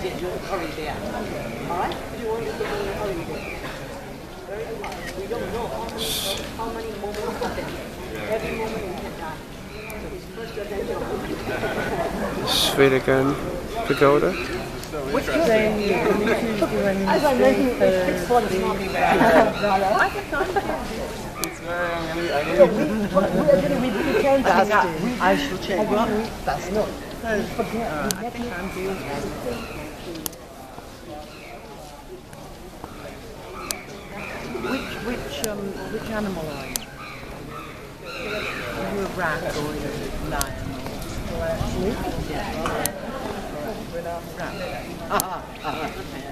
immediate hurry there. Alright? You want to get in a hurry there. We don't know how many moments are there. Every moment you can die. So it's first attention. Shwedagon Pagoda. Which day as I mentioned, it's 6 for the morning. We didn't change that. I should change. That's not. I think I'm doing that. Which animal are you? Are you a rat or are you a lion? Or... Yeah. Rat. Okay.